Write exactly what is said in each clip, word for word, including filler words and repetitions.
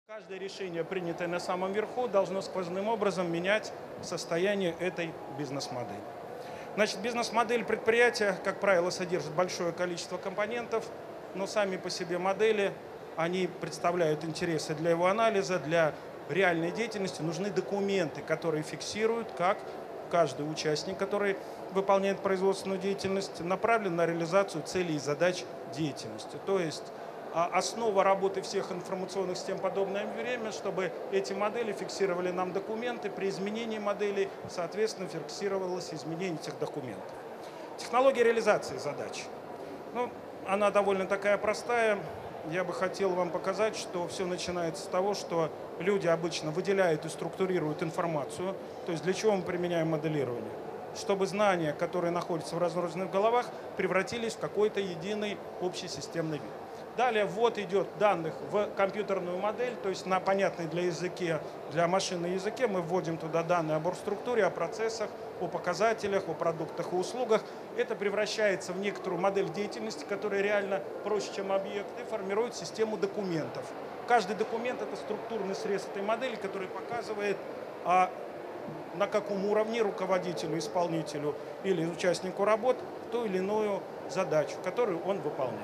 Каждое решение, принятое на самом верху, должно сквозным образом менять состояние этой бизнес-модели. Значит, бизнес-модель предприятия, как правило, содержит большое количество компонентов, но сами по себе модели, они представляют интересы для его анализа, для реальной деятельности. Нужны документы, которые фиксируют, как каждый участник, который выполняет производственную деятельность, направлен на реализацию целей и задач деятельности. То есть основа работы всех информационных систем подобное время, чтобы эти модели фиксировали нам документы, при изменении моделей, соответственно, фиксировалось изменение этих документов. Технология реализации задач. Ну, она довольно такая простая. Я бы хотел вам показать, что все начинается с того, что люди обычно выделяют и структурируют информацию. То есть для чего мы применяем моделирование? Чтобы знания, которые находятся в разрозненных головах, превратились в какой-то единый общий системный вид. Далее ввод идет данных в компьютерную модель, то есть на понятной для языке, для машинного языке мы вводим туда данные об оргструктуре, о процессах, о показателях, о продуктах и услугах. Это превращается в некоторую модель деятельности, которая реально проще, чем объект, и формирует систему документов. Каждый документ – это структурный срез этой модели, который показывает, а, на каком уровне руководителю, исполнителю или участнику работ ту или иную задачу, которую он выполняет.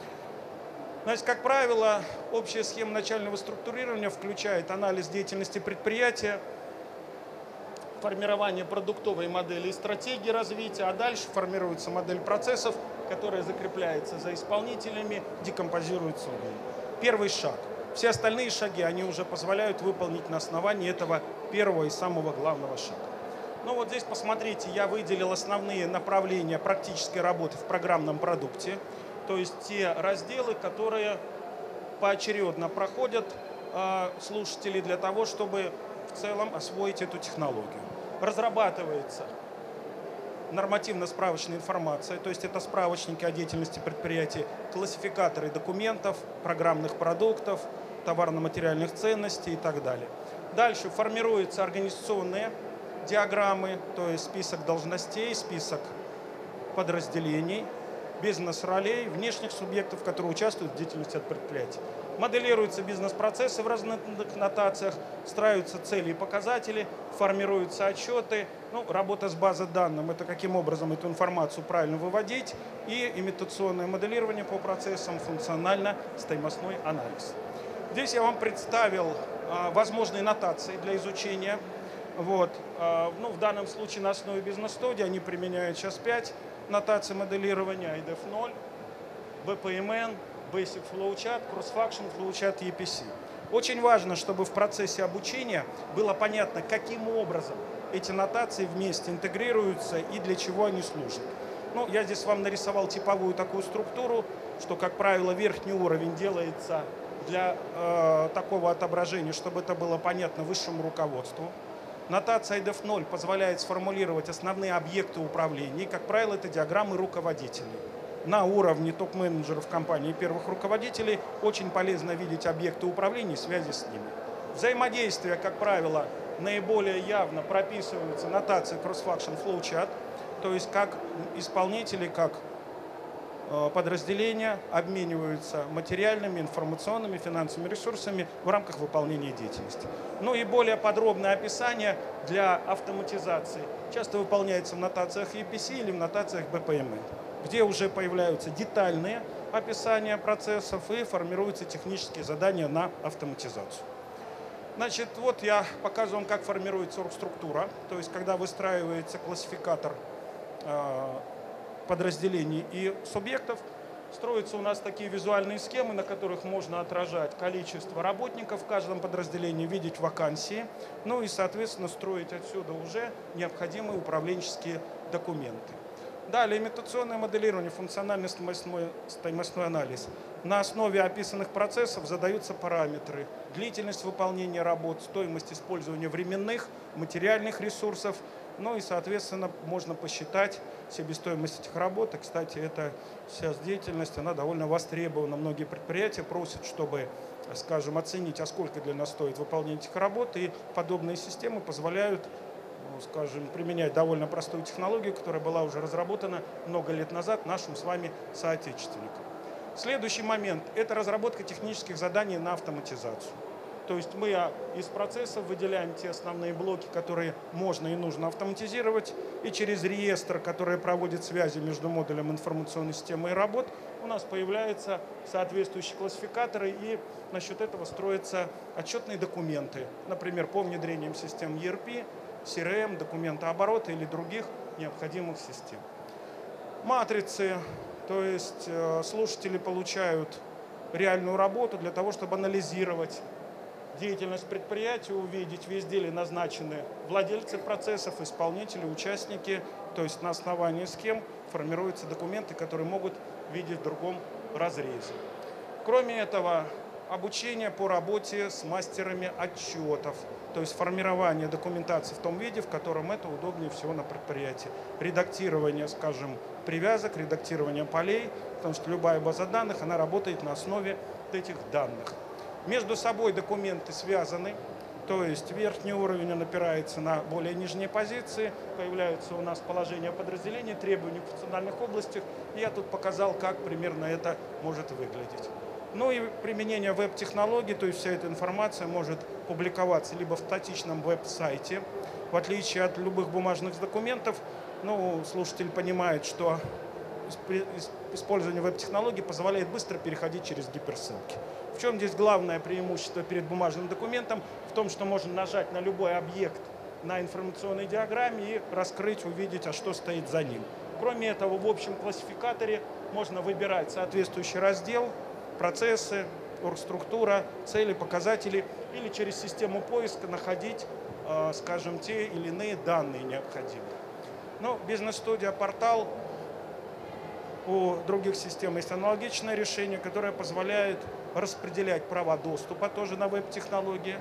Значит, как правило, общая схема начального структурирования включает анализ деятельности предприятия, формирование продуктовой модели и стратегии развития, а дальше формируется модель процессов, которая закрепляется за исполнителями, декомпозируется в ней. Первый шаг. Все остальные шаги, они уже позволяют выполнить на основании этого первого и самого главного шага. Ну вот здесь, посмотрите, я выделил основные направления практической работы в программном продукте. То есть те разделы, которые поочередно проходят э, слушатели для того, чтобы в целом освоить эту технологию. Разрабатывается нормативно-справочная информация, то есть это справочники о деятельности предприятий, классификаторы документов, программных продуктов, товарно-материальных ценностей и так далее. Дальше формируются организационные диаграммы, то есть список должностей, список подразделений, бизнес-ролей, внешних субъектов, которые участвуют в деятельности от предприятия. Моделируются бизнес-процессы в разных нотациях, строятся цели и показатели, формируются отчеты. Ну, работа с базой данных – это каким образом эту информацию правильно выводить, и имитационное моделирование по процессам, функционально-стоимостной анализ. Здесь я вам представил а, возможные нотации для изучения. Вот. А, ну, в данном случае на основе бизнес-студии они применяют сейчас пять нотации моделирования: ай ди эф ноль, би пи эм эн, Basic Flowchart, Cross-Function Flowchart и и пи си. Очень важно, чтобы в процессе обучения было понятно, каким образом эти нотации вместе интегрируются и для чего они служат. Ну, я здесь вам нарисовал типовую такую структуру, что, как правило, верхний уровень делается для э, такого отображения, чтобы это было понятно высшему руководству. Нотация ай ди эф ноль позволяет сформулировать основные объекты управления. И, как правило, это диаграммы руководителей. На уровне топ-менеджеров компании и первых руководителей очень полезно видеть объекты управления и связи с ними. Взаимодействие, как правило, наиболее явно прописываются нотации Cross-Function Flowchart, то есть как исполнители, как подразделения обмениваются материальными, информационными, финансовыми ресурсами в рамках выполнения деятельности. Ну и более подробное описание для автоматизации часто выполняется в нотациях и и пи си или в нотациях би пи эм эн, где уже появляются детальные описания процессов и формируются технические задания на автоматизацию. Значит, вот я показываю вам, как формируется оргструктура, то есть когда выстраивается классификатор подразделений и субъектов, строятся у нас такие визуальные схемы, на которых можно отражать количество работников в каждом подразделении, видеть вакансии, ну и, соответственно, строить отсюда уже необходимые управленческие документы. Далее, имитационное моделирование, функциональный стоимостной анализ. На основе описанных процессов задаются параметры: длительность выполнения работ, стоимость использования временных, материальных ресурсов, ну и, соответственно, можно посчитать себестоимость этих работ. И, кстати, эта вся деятельность, она довольно востребована. Многие предприятия просят, чтобы, скажем, оценить, а сколько для нас стоит выполнение этих работ, и подобные системы позволяют, скажем, применять довольно простую технологию, которая была уже разработана много лет назад нашим с вами соотечественникам. Следующий момент – это разработка технических заданий на автоматизацию. То есть мы из процессов выделяем те основные блоки, которые можно и нужно автоматизировать, и через реестр, который проводит связи между модулем информационной системы и работ, у нас появляются соответствующие классификаторы, и на счет этого строятся отчетные документы, например, по внедрениям систем и эр пи, си эр эм, документооборота или других необходимых систем. Матрицы, то есть слушатели получают реальную работу для того, чтобы анализировать деятельность предприятия, увидеть, везде ли назначены владельцы процессов, исполнители, участники, то есть на основании схем формируются документы, которые могут видеть в другом разрезе. Кроме этого, обучение по работе с мастерами отчетов, то есть формирование документации в том виде, в котором это удобнее всего на предприятии. Редактирование, скажем, привязок, редактирование полей, потому что любая база данных, она работает на основе этих данных. Между собой документы связаны, то есть верхний уровень он опирается на более нижние позиции, появляются у нас положения подразделений, требования в функциональных областях. Я тут показал, как примерно это может выглядеть. Ну и применение веб-технологий, то есть вся эта информация может публиковаться либо в статичном веб-сайте, в отличие от любых бумажных документов. Ну, слушатель понимает, что использование веб-технологий позволяет быстро переходить через гиперссылки. В чем здесь главное преимущество перед бумажным документом? В том, что можно нажать на любой объект на информационной диаграмме и раскрыть, увидеть, а что стоит за ним. Кроме этого, в общем классификаторе можно выбирать соответствующий раздел, процессы, оргструктура, цели, показатели, или через систему поиска находить, скажем, те или иные данные необходимые. Но бизнес-студия «Портал», у других систем есть аналогичное решение, которое позволяет распределять права доступа тоже на веб-технологии,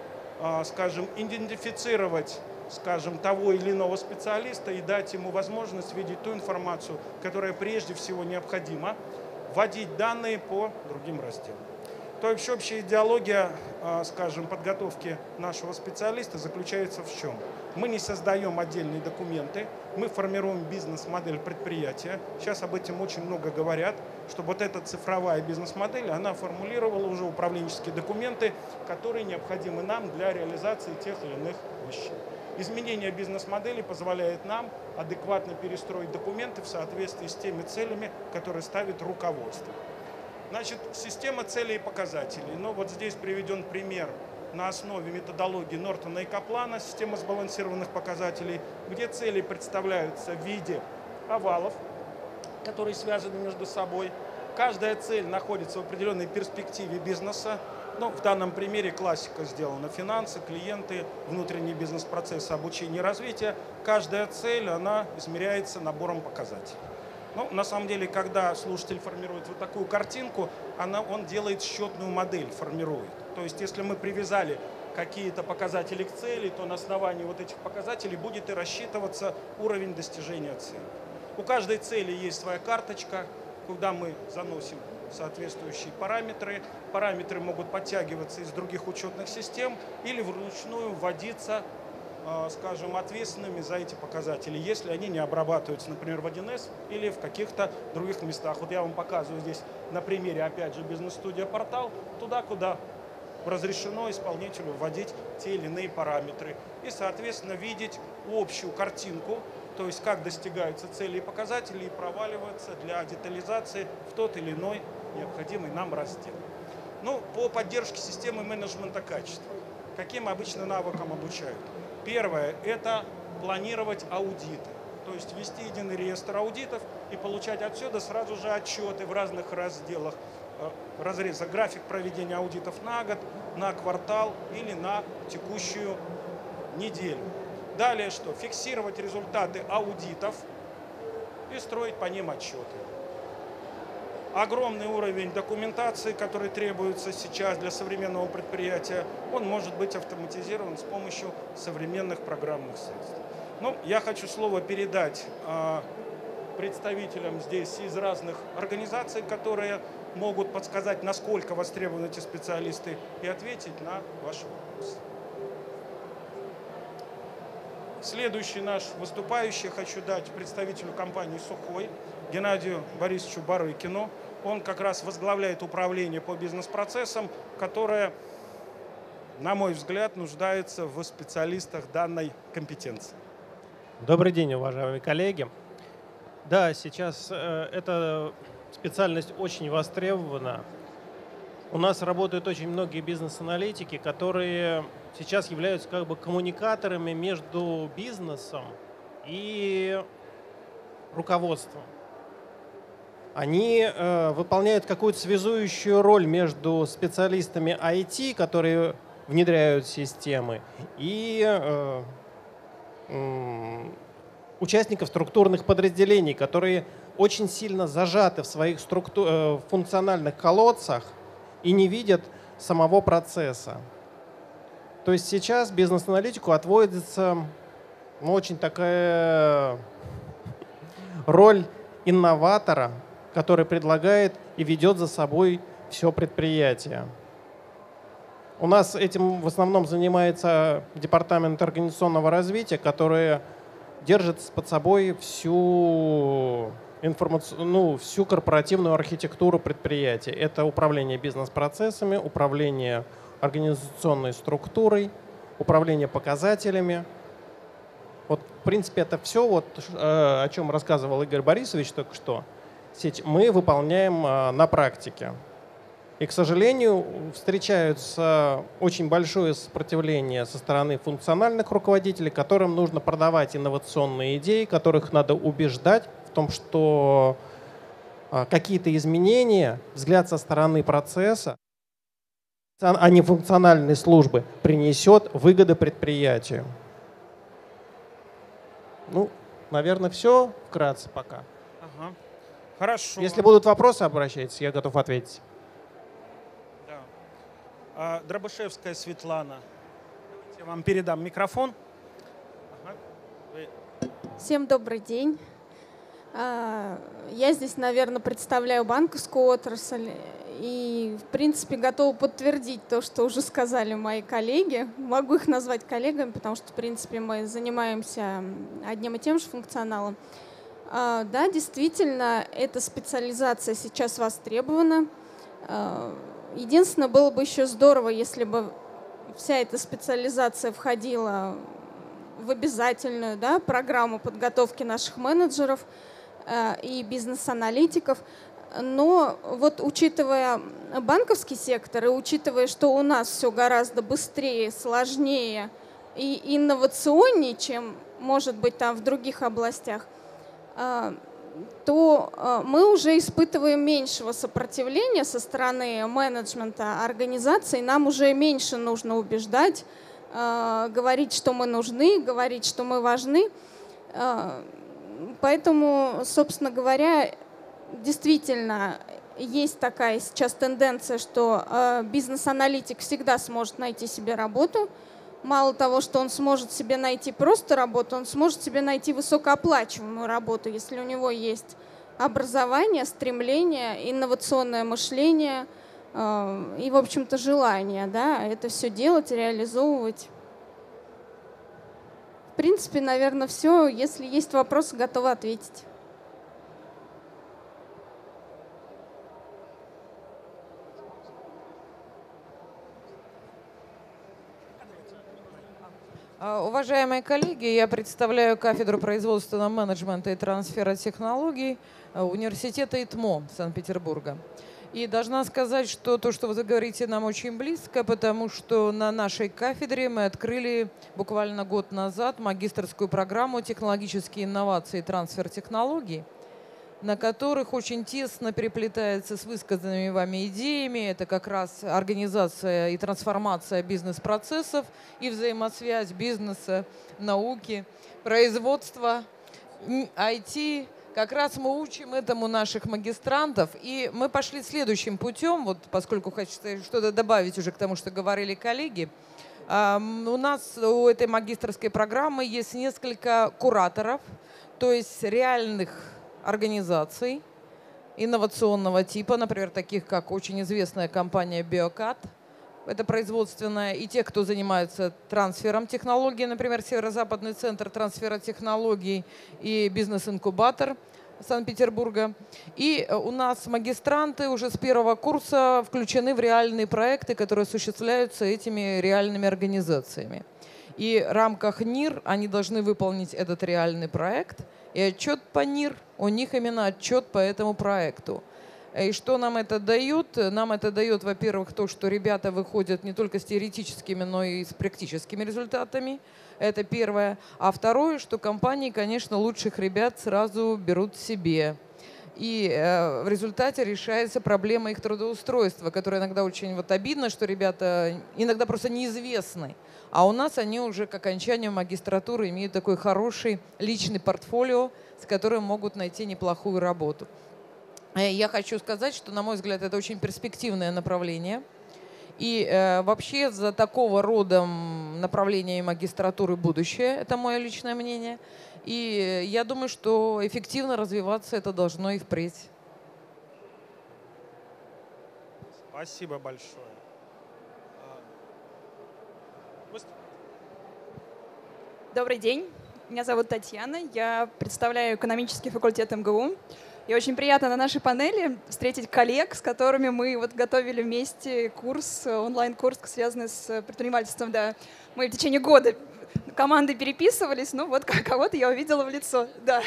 скажем, идентифицировать, скажем, того или иного специалиста и дать ему возможность видеть ту информацию, которая прежде всего необходима, вводить данные по другим разделам. То есть общая идеология, скажем, подготовки нашего специалиста заключается в чем? Мы не создаем отдельные документы, мы формируем бизнес-модель предприятия. Сейчас об этом очень много говорят, чтобы вот эта цифровая бизнес-модель, она формулировала уже управленческие документы, которые необходимы нам для реализации тех или иных вещей. Изменение бизнес-модели позволяет нам адекватно перестроить документы в соответствии с теми целями, которые ставит руководство. Значит, система целей и показателей. Ну, вот здесь приведен пример на основе методологии Нортона и Каплана, система сбалансированных показателей, где цели представляются в виде овалов, которые связаны между собой. Каждая цель находится в определенной перспективе бизнеса. Ну, в данном примере классика сделана: финансы, клиенты, внутренний бизнес-процесс, обучение и развитие. Каждая цель, она измеряется набором показателей. Ну, на самом деле, когда слушатель формирует вот такую картинку, она, он делает счетную модель, формирует. То есть, если мы привязали какие-то показатели к цели, то на основании вот этих показателей будет и рассчитываться уровень достижения цели. У каждой цели есть своя карточка, куда мы заносим соответствующие параметры. Параметры могут подтягиваться из других учетных систем или вручную вводиться, скажем, ответственными за эти показатели, если они не обрабатываются, например, в один эс или в каких-то других местах. Вот я вам показываю здесь на примере, опять же, бизнес-студия «Портал», туда, куда разрешено исполнителю вводить те или иные параметры. И, соответственно, видеть общую картинку, то есть как достигаются цели и показатели, и проваливаются для детализации в тот или иной необходимый нам раздел. Ну, по поддержке системы менеджмента качества. Каким обычно навыкам обучают? Первое – это планировать аудиты, то есть вести единый реестр аудитов и получать отсюда сразу же отчеты в разных разделах, разреза, график проведения аудитов на год, на квартал или на текущую неделю. Далее что? Фиксировать результаты аудитов и строить по ним отчеты. Огромный уровень документации, который требуется сейчас для современного предприятия, он может быть автоматизирован с помощью современных программных средств. Ну, я хочу слово передать э, представителям здесь из разных организаций, которые могут подсказать, насколько востребованы эти специалисты, и ответить на ваши вопросы. Следующий наш выступающий хочу дать представителю компании «Сухой» Геннадию Борисовичу Барыкину. Он как раз возглавляет управление по бизнес-процессам, которое на мой взгляд, нуждается в специалистах данной компетенции. Добрый день, уважаемые коллеги. Да, сейчас э, эта специальность очень востребована. У нас работают очень многие бизнес-аналитики, которые сейчас являются как бы коммуникаторами между бизнесом и руководством. Они э, выполняют какую-то связующую роль между специалистами ай ти, которые внедряют системы, и э, э, участников структурных подразделений, которые очень сильно зажаты в своих структу- э, функциональных колодцах и не видят самого процесса. То есть сейчас бизнес-аналитику отводится ну, очень такая роль инноватора, который предлагает и ведет за собой все предприятие. У нас этим в основном занимается департамент организационного развития, который держит под собой всю, информаци... ну, всю корпоративную архитектуру предприятия. Это управление бизнес-процессами, управление организационной структурой, управление показателями. Вот, в принципе, это все, вот, о чем рассказывал Игорь Борисович только что, мы выполняем на практике. И, к сожалению, встречаются очень большое сопротивление со стороны функциональных руководителей, которым нужно продавать инновационные идеи, которых надо убеждать в том, что какие-то изменения, взгляд со стороны процесса, а не функциональной службы, принесет выгоды предприятию. Ну, наверное, все вкратце пока. Ага. Хорошо. Если будут вопросы, обращайтесь, я готов ответить. Да. А, Дробышевская Светлана. Я вам передам микрофон. Ага. Вы... Всем добрый день. Я здесь, наверное, представляю банковскую отрасль и, в принципе, готова подтвердить то, что уже сказали мои коллеги. Могу их назвать коллегами, потому что, в принципе, мы занимаемся одним и тем же функционалом. Да, действительно, эта специализация сейчас востребована. Единственное, было бы еще здорово, если бы вся эта специализация входила в обязательную, да, программу подготовки наших менеджеров и бизнес-аналитиков. Но вот учитывая банковский сектор и учитывая, что у нас все гораздо быстрее, сложнее и инновационнее, чем может быть там в других областях, то мы уже испытываем меньшего сопротивления со стороны менеджмента организации. Нам уже меньше нужно убеждать, говорить, что мы нужны, говорить, что мы важны. Поэтому, собственно говоря, действительно есть такая сейчас тенденция, что бизнес-аналитик всегда сможет найти себе работу. Мало того, что он сможет себе найти просто работу, он сможет себе найти высокооплачиваемую работу, если у него есть образование, стремление, инновационное мышление э, и, в общем-то, желание, да, это все делать, реализовывать. В принципе, наверное, все. Если есть вопросы, готова ответить. Уважаемые коллеги, я представляю кафедру производственного менеджмента и трансфера технологий университета ИТМО Санкт-Петербурга. И должна сказать, что то, что вы говорите, нам очень близко, потому что на нашей кафедре мы открыли буквально год назад магистерскую программу «Технологические инновации и трансфер технологий», на которых очень тесно переплетается с высказанными вами идеями. Это как раз организация и трансформация бизнес-процессов и взаимосвязь бизнеса, науки, производства, ай ти. Как раз мы учим этому наших магистрантов. И мы пошли следующим путем, вот поскольку хочется что-то добавить уже к тому, что говорили коллеги. У нас у этой магистерской программы есть несколько кураторов, то есть реальных организаций инновационного типа, например, таких как очень известная компания Биокат, это производственная, и те, кто занимается трансфером технологий, например, Северо-Западный центр трансфера технологий и бизнес-инкубатор, Санкт-Петербурга. И у нас магистранты уже с первого курса включены в реальные проекты, которые осуществляются этими реальными организациями. И в рамках НИР они должны выполнить этот реальный проект. И отчет по НИР, у них именно отчет по этому проекту. И что нам это дает? Нам это дает, во-первых, то, что ребята выходят не только с теоретическими, но и с практическими результатами. Это первое. А второе, что компании, конечно, лучших ребят сразу берут себе. И э, в результате решается проблема их трудоустройства, которая иногда очень вот обидно, что ребята иногда просто неизвестны. А у нас они уже к окончанию магистратуры имеют такой хороший личный портфолио, с которым могут найти неплохую работу. Я хочу сказать, что, на мой взгляд, это очень перспективное направление. И э, вообще за такого рода направлениями магистратуры будущее, это мое личное мнение. И я думаю, что эффективно развиваться это должно и впредь. Спасибо большое. Добрый день, меня зовут Татьяна, я представляю экономический факультет эм гэ у. И очень приятно на нашей панели встретить коллег, с которыми мы вот готовили вместе курс, онлайн-курс, связанный с предпринимательством. Да. Мы в течение года команды переписывались, ну вот кого-то я увидела в лицо. Да.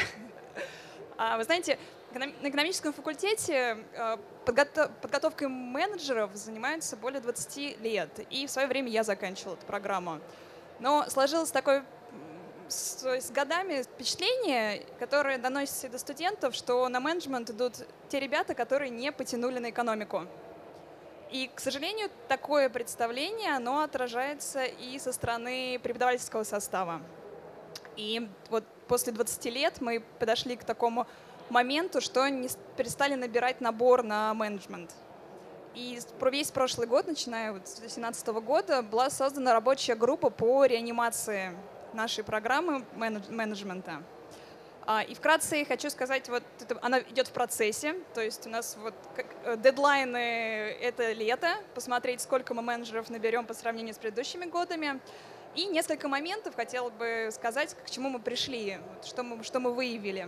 А, вы знаете, на экономическом факультете подготов... подготовкой менеджеров занимаются более двадцати лет. И в свое время я заканчивала эту программу. Но сложилось такое с, с годами впечатление, которое доносится до студентов, что на менеджмент идут те ребята, которые не потянули на экономику. И, к сожалению, такое представление, оно отражается и со стороны преподавательского состава. И вот после двадцати лет мы подошли к такому моменту, что не перестали набирать набор на менеджмент. И весь прошлый год, начиная вот с две тысячи семнадцатого года, была создана рабочая группа по реанимации нашей программы менеджмента. И вкратце хочу сказать, вот это, она идет в процессе, то есть у нас вот дедлайны это лето, посмотреть, сколько мы менеджеров наберем по сравнению с предыдущими годами. И несколько моментов хотела бы сказать, к чему мы пришли, что мы, что мы выявили.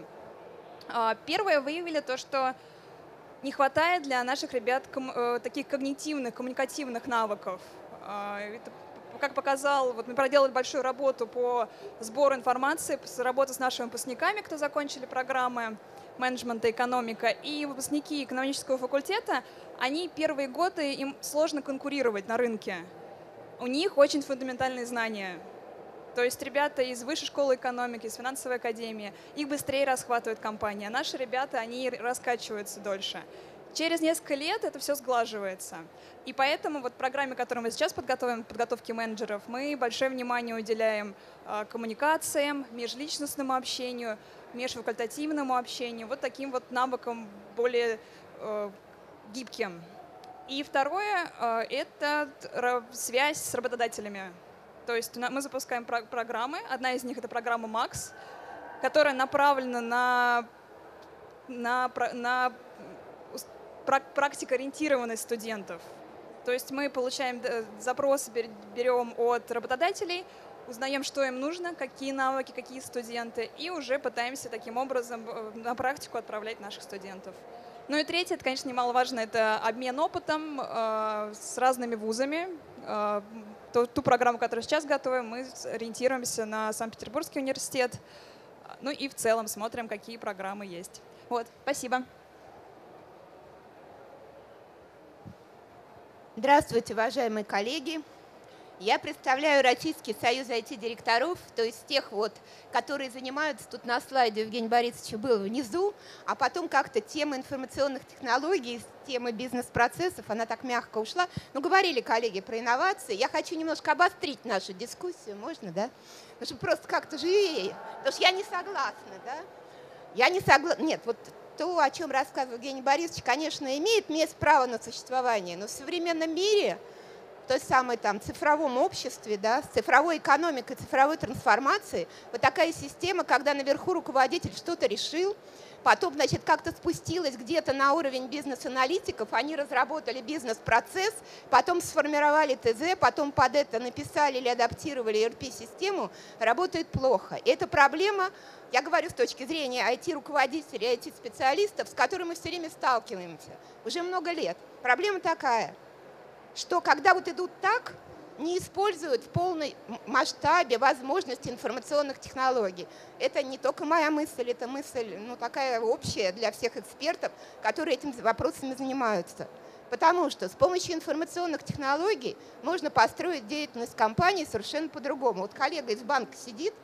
Первое, выявили то, что не хватает для наших ребят таких когнитивных, коммуникативных навыков. Это, как показал, вот мы проделали большую работу по сбору информации, работа с нашими выпускниками, кто закончили программы менеджмента, экономика. И выпускники экономического факультета, они первые годы, им сложно конкурировать на рынке. У них очень фундаментальные знания. То есть ребята из высшей школы экономики, из финансовой академии, их быстрее расхватывает компания. А наши ребята, они раскачиваются дольше. Через несколько лет это все сглаживается. И поэтому вот в программе, которую мы сейчас подготовим, подготовке менеджеров, мы большое внимание уделяем э, коммуникациям, межличностному общению, межфакультативному общению, вот таким вот навыкам более э, гибким. И второе э, – это связь с работодателями. То есть мы запускаем про программы. Одна из них – это программа МАКС, которая направлена на, на, на практикоориентированность студентов. То есть мы получаем запросы, берем от работодателей, узнаем, что им нужно, какие навыки, какие студенты, и уже пытаемся таким образом на практику отправлять наших студентов. Ну и третье, это, конечно, немаловажно, это обмен опытом э, с разными вузами. Э, ту, ту программу, которую сейчас готовим, мы ориентируемся на Санкт-Петербургский университет. Ну и в целом смотрим, какие программы есть. Вот, спасибо. Здравствуйте, уважаемые коллеги. Я представляю Российский союз ай ти-директоров, то есть тех, вот, которые занимаются, тут на слайде Евгения Борисовича был внизу, а потом как-то тема информационных технологий, тема бизнес-процессов, она так мягко ушла. Ну, говорили коллеги про инновации. Я хочу немножко обострить нашу дискуссию, можно, да? Ну, чтобы просто как-то живее, потому что я не согласна, да? Я не согласна, нет, вот то, о чем рассказывал Евгений Борисович, конечно, имеет место право на существование, но в современном мире, в той самой там цифровом обществе, да, с цифровой экономикой, цифровой трансформацией, вот такая система, когда наверху руководитель что-то решил, потом, значит, как-то спустилось где-то на уровень бизнес-аналитиков, они разработали бизнес-процесс, потом сформировали ТЗ, потом под это написали или адаптировали и эр пи-систему, работает плохо. И это проблема, я говорю с точки зрения ай ти-руководителей, ай ти-специалистов, с которыми мы все время сталкиваемся уже много лет. Проблема такая, что когда вот идут так, не используют в полном масштабе возможности информационных технологий. Это не только моя мысль, это мысль ну, такая общая для всех экспертов, которые этими вопросами занимаются. Потому что с помощью информационных технологий можно построить деятельность компании совершенно по-другому. Вот коллега из банка сидит,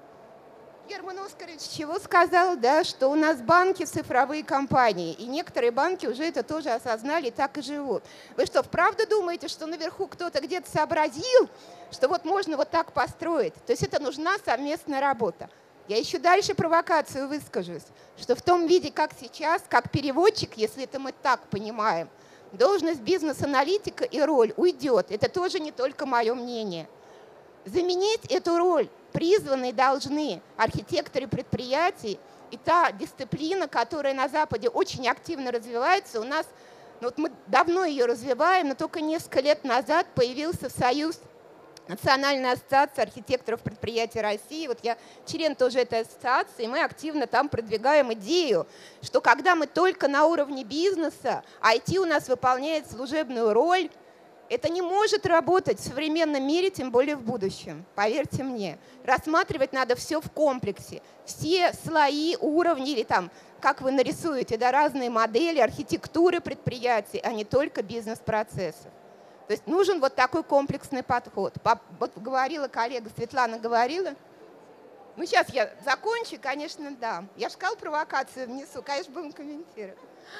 Герман Оскарович чего сказал, да, что у нас банки цифровые компании, и некоторые банки уже это тоже осознали и так и живут. Вы что, вправду думаете, что наверху кто-то где-то сообразил, что вот можно вот так построить? То есть это нужна совместная работа. Я еще дальше провокацию выскажусь, что в том виде, как сейчас, как переводчик, если это мы так понимаем, должность бизнес-аналитика и роль уйдет. Это тоже не только мое мнение. Заменить эту роль призваны должны архитекторы предприятий, и та дисциплина, которая на Западе очень активно развивается, у нас, ну вот мы давно ее развиваем, но только несколько лет назад появился Союз, Национальная ассоциация архитекторов предприятий России. Вот я член тоже этой ассоциации, и мы активно там продвигаем идею, что когда мы только на уровне бизнеса, ай ти у нас выполняет служебную роль, это не может работать в современном мире, тем более в будущем, поверьте мне. Рассматривать надо все в комплексе, все слои, уровни, или там, как вы нарисуете, да, разные модели архитектуры предприятий, а не только бизнес-процессов. То есть нужен вот такой комплексный подход. Вот говорила коллега, Светлана говорила. Ну, сейчас я закончу, конечно, да. Я же сказала, провокацию внесу, конечно, будем комментировать.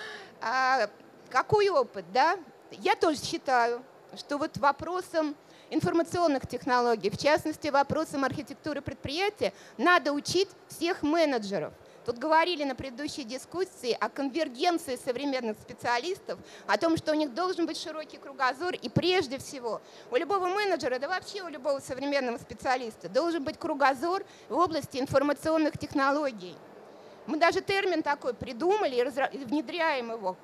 А, какой опыт, да? Я тоже считаю, что вот вопросам информационных технологий, в частности, вопросам архитектуры предприятия, надо учить всех менеджеров. Тут говорили на предыдущей дискуссии о конвергенции современных специалистов, о том, что у них должен быть широкий кругозор, и прежде всего у любого менеджера, да вообще у любого современного специалиста должен быть кругозор в области информационных технологий. Мы даже термин такой придумали и внедряем его.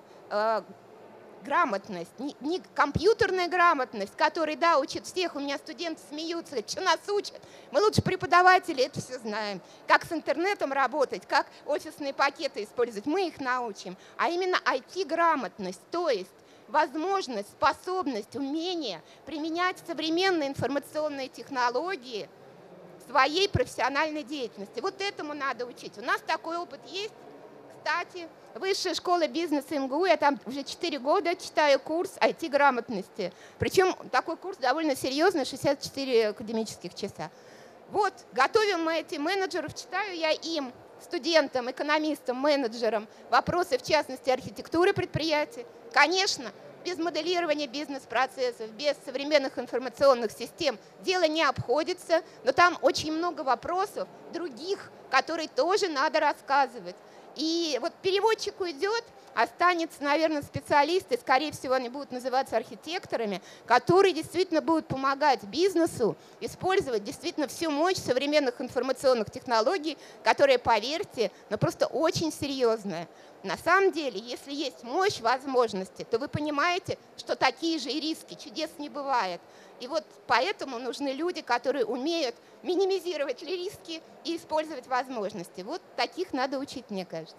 Грамотность, не, не компьютерная грамотность, которой, да, учат всех, у меня студенты смеются, что нас учат, мы лучше преподаватели это все знаем, как с интернетом работать, как офисные пакеты использовать, мы их научим, а именно ай ти-грамотность, то есть возможность, способность, умение применять современные информационные технологии в своей профессиональной деятельности. Вот этому надо учить. У нас такой опыт есть. Кстати, Высшая школа бизнеса эм гэ у, я там уже четыре года читаю курс ай ти-грамотности. Причем такой курс довольно серьезный, шестьдесят четыре академических часа. Вот, готовим мы этих менеджеров, читаю я им, студентам, экономистам, менеджерам, вопросы, в частности, архитектуры предприятий. Конечно, без моделирования бизнес-процессов, без современных информационных систем дело не обходится, но там очень много вопросов других, которые тоже надо рассказывать. И вот переводчик уйдет, останется, наверное, специалисты, скорее всего, они будут называться архитекторами, которые действительно будут помогать бизнесу использовать действительно всю мощь современных информационных технологий, которые, поверьте, ну просто очень серьезная. На самом деле, если есть мощь возможности, то вы понимаете, что такие же и риски, чудес не бывает. И вот поэтому нужны люди, которые умеют минимизировать риски и использовать возможности. Вот таких надо учить, мне кажется.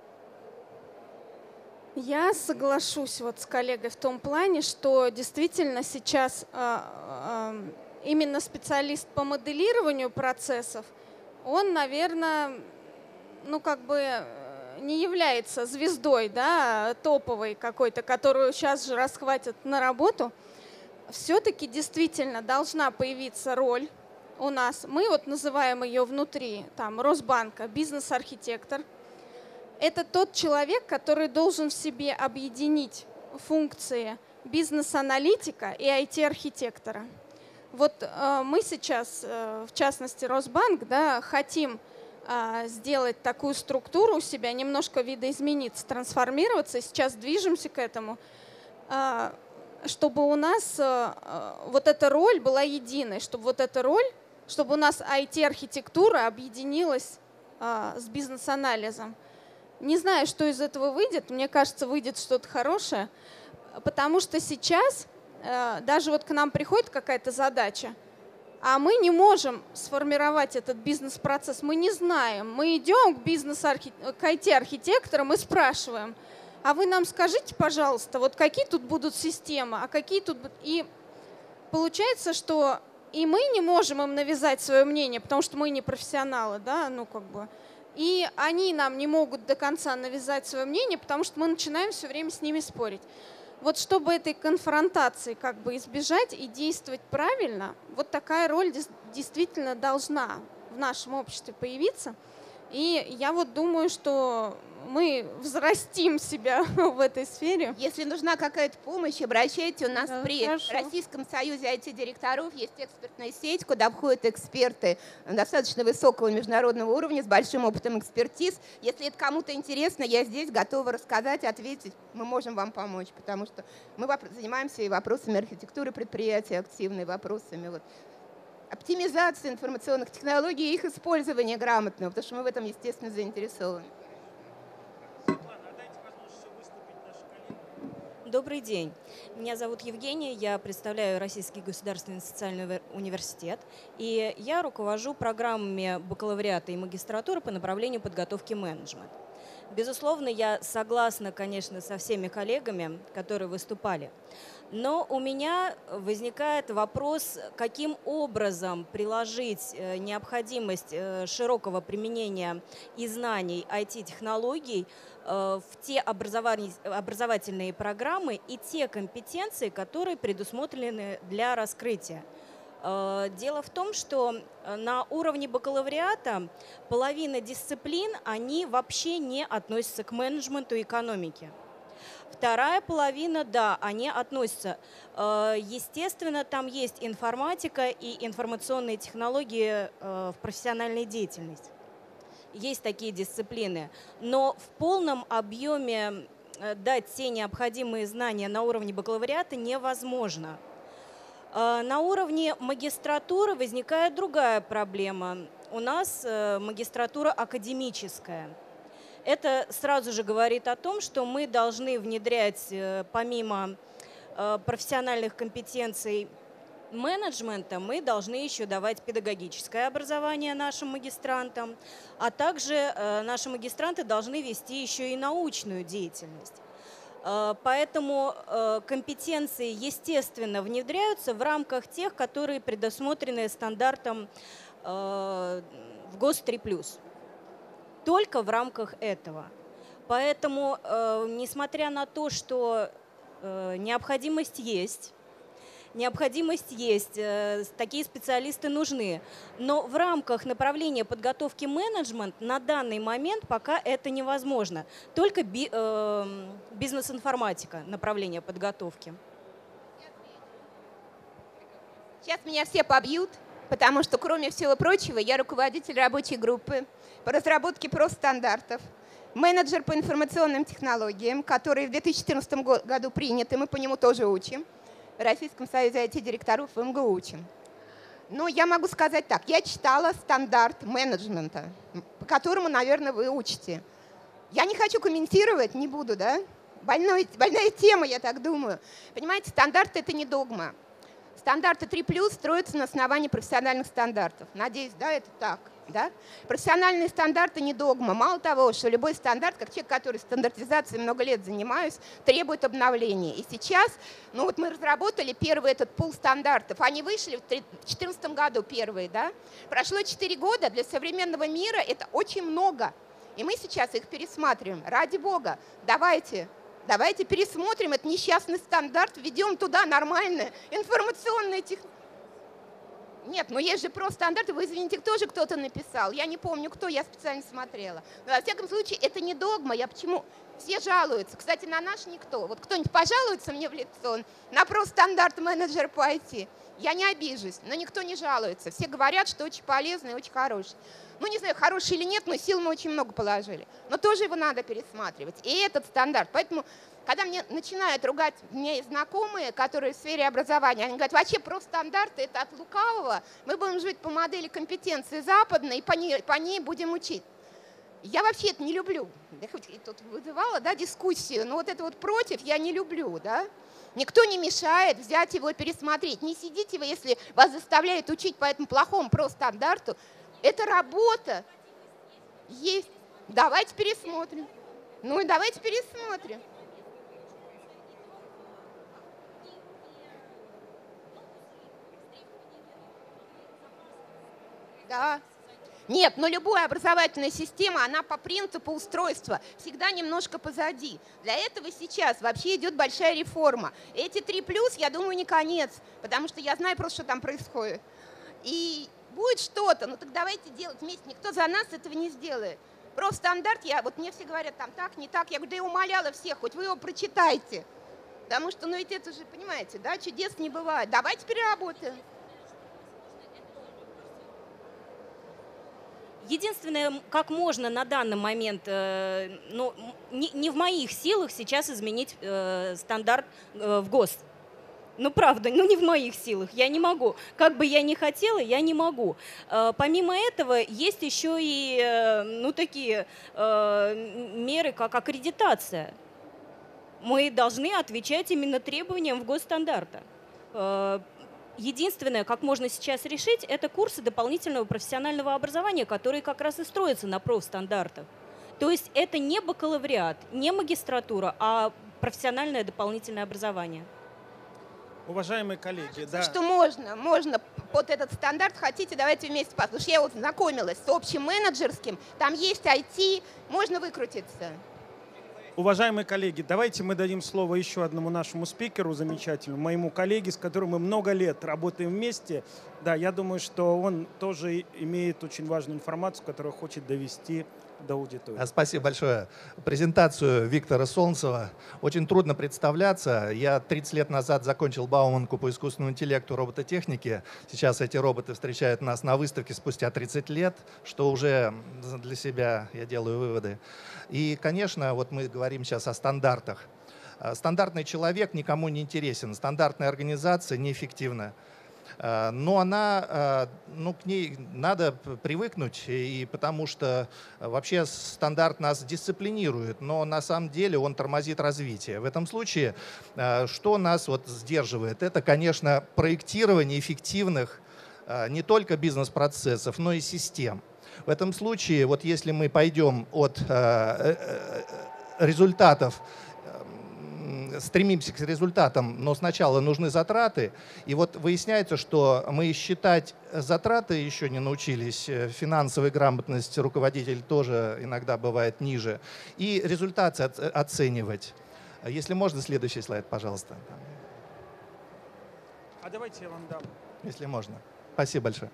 Я соглашусь вот с коллегой в том плане, что действительно сейчас э, э, именно специалист по моделированию процессов, он, наверное, ну как бы не является звездой, да, топовой какой-то, которую сейчас же расхватят на работу. Все-таки действительно должна появиться роль у нас. Мы вот называем ее внутри там, Росбанка бизнес-архитектор. Это тот человек, который должен в себе объединить функции бизнес-аналитика и ай ти-архитектора. Вот э, мы сейчас, э, в частности Росбанк, да, хотим э, сделать такую структуру у себя, немножко видоизмениться, трансформироваться, и сейчас движемся к этому, э, чтобы у нас э, вот эта роль была единой, чтобы вот эта роль, чтобы у нас ай ти-архитектура объединилась э, с бизнес-анализом. не знаю, что из этого выйдет. Мне кажется, выйдет что-то хорошее. Потому что сейчас э, даже вот к нам приходит какая-то задача, а мы не можем сформировать этот бизнес-процесс, мы не знаем. Мы идем к бизнес-архи... к ай ти-архитекторам и спрашиваем, а вы нам скажите, пожалуйста, вот какие тут будут системы, а какие тут будут... И получается, что и мы не можем им навязать свое мнение, потому что мы не профессионалы, да, ну как бы. И они нам не могут до конца навязать свое мнение, потому что мы начинаем все время с ними спорить. Вот чтобы этой конфронтации как бы избежать и действовать правильно, вот такая роль действительно должна в нашем обществе появиться. И я вот думаю, что мы взрастим себя в этой сфере. Если нужна какая-то помощь, обращайтесь. У нас Да, при хорошо. Российском союзе ай ти-директоров есть экспертная сеть, куда входят эксперты достаточно высокого международного уровня с большим опытом экспертиз. Если это кому-то интересно, я здесь готова рассказать, ответить. Мы можем вам помочь, потому что мы занимаемся и вопросами архитектуры предприятия, активными вопросами вот, оптимизации информационных технологий и их использования грамотного, потому что мы в этом, естественно, заинтересованы. Добрый день. Меня зовут Евгения, я представляю Российский государственный социальный университет, и я руковожу программами бакалавриата и магистратуры по направлению подготовки менеджмента. Безусловно, я согласна, конечно, со всеми коллегами, которые выступали, но у меня возникает вопрос, каким образом приложить необходимость широкого применения и знаний ай ти-технологий в те образовательные программы и те компетенции, которые предусмотрены для раскрытия. Дело в том, что на уровне бакалавриата половина дисциплин, они вообще не относятся к менеджменту и экономике. Вторая половина, да, они относятся. Естественно, там есть информатика и информационные технологии в профессиональной деятельности. Есть такие дисциплины, но в полном объеме дать те необходимые знания на уровне бакалавриата невозможно. На уровне магистратуры возникает другая проблема. У нас магистратура академическая. Это сразу же говорит о том, что мы должны внедрять помимо профессиональных компетенций менеджмента, мы должны еще давать педагогическое образование нашим магистрантам, а также наши магистранты должны вести еще и научную деятельность. Поэтому компетенции, естественно, внедряются в рамках тех, которые предусмотрены стандартом в ГОС три плюс. Только в рамках этого. Поэтому, несмотря на то, что необходимость есть, Необходимость есть, такие специалисты нужны. Но в рамках направления подготовки менеджмент на данный момент пока это невозможно. Только би, э, бизнес-информатика направление подготовки. Сейчас меня все побьют, потому что, кроме всего прочего, я руководитель рабочей группы по разработке профстандартов, менеджер по информационным технологиям, который в две тысячи четырнадцатом году принят, и мы по нему тоже учим. В Российском союзе ай ти-директоров в эм гэ у учим. Но я могу сказать так. Я читала стандарт менеджмента, по которому, наверное, вы учите. Я не хочу комментировать, не буду, да? Больной, больная тема, я так думаю. Понимаете, стандарты – это не догма. Стандарты три плюс строятся на основании профессиональных стандартов. Надеюсь, да, это так. Да? Профессиональные стандарты не догма. Мало того, что любой стандарт, как человек, который стандартизацией много лет занимаюсь, требует обновления. И сейчас, ну вот мы разработали первый этот пул стандартов. Они вышли в две тысячи четырнадцатом году первые, да? Прошло четыре года, для современного мира это очень много. И мы сейчас их пересматриваем. Ради бога, давайте, давайте пересмотрим этот несчастный стандарт, введем туда нормальные информационные технологии. Нет, но есть же просто стандарты, вы извините, тоже кто-то написал. Я не помню, кто, я специально смотрела. Но, во всяком случае, это не догма. Я почему? Все жалуются. Кстати, на наш никто. Вот кто-нибудь пожалуется мне в лицо на профстандарт менеджер по ай ти. Я не обижусь, но никто не жалуется. Все говорят, что очень полезный и очень хороший. Ну, не знаю, хороший или нет, но сил мы очень много положили. Но тоже его надо пересматривать. И этот стандарт. Поэтому, когда мне начинают ругать мне знакомые, которые в сфере образования, они говорят, вообще профстандарты – это от лукавого, мы будем жить по модели компетенции западной, и по ней, по ней будем учить. Я вообще это не люблю. Я хоть и тут вызывала, да, дискуссию, но вот это вот против я не люблю, да. Никто не мешает взять его и пересмотреть. Не сидите вы, если вас заставляют учить по этому плохому профстандарту. Это работа есть. Давайте пересмотрим. Ну и давайте пересмотрим. Да. Нет, но любая образовательная система, она по принципу устройства всегда немножко позади. Для этого сейчас вообще идет большая реформа. Эти три плюс, я думаю, не конец, потому что я знаю просто, что там происходит. И будет что-то, ну так давайте делать вместе, никто за нас этого не сделает. Профстандарт, я, вот мне все говорят, там так, не так, я говорю, да я умоляла всех, хоть вы его прочитайте. Потому что, ну ведь это же, понимаете, да, чудес не бывает. Давайте переработаем. Единственное, как можно на данный момент, э, ну, не, не в моих силах сейчас изменить э, стандарт э, в ГОСТ. Ну, правда, ну не в моих силах, я не могу. Как бы я ни хотела, я не могу. Э, помимо этого, есть еще и, э, ну, такие э, меры, как аккредитация. Мы должны отвечать именно требованиям в госстандарта. Э, Единственное, как можно сейчас решить, это курсы дополнительного профессионального образования, которые как раз и строятся на профстандартах. То есть это не бакалавриат, не магистратура, а профессиональное дополнительное образование. Уважаемые коллеги, Кажется, да. что можно, можно под этот стандарт, хотите, давайте вместе послушаем. Потому что я вот знакомилась с общим менеджерским, там есть ай ти, можно выкрутиться. Уважаемые коллеги, давайте мы дадим слово еще одному нашему спикеру замечательному, моему коллеге, с которым мы много лет работаем вместе. Да, я думаю, что он тоже имеет очень важную информацию, которую хочет довести до аудитории. Спасибо большое. Презентацию Виктора Солнцева очень трудно представляться. Я тридцать лет назад закончил Бауманку по искусственному интеллекту, робототехнике. Сейчас эти роботы встречают нас на выставке спустя тридцать лет, что уже для себя я делаю выводы. И, конечно, вот мы говорим сейчас о стандартах. Стандартный человек никому не интересен, стандартная организация неэффективна. Но она, ну, к ней надо привыкнуть, и потому что вообще стандарт нас дисциплинирует, но на самом деле он тормозит развитие. В этом случае что нас вот сдерживает? Это, конечно, проектирование эффективных не только бизнес-процессов, но и систем. В этом случае, вот если мы пойдем от результатов, стремимся к результатам, но сначала нужны затраты. И вот выясняется, что мы считать затраты еще не научились. Финансовая грамотность руководителей тоже иногда бывает ниже. И результаты оценивать. Если можно, следующий слайд, пожалуйста. А давайте я вам дам. Если можно. Спасибо большое.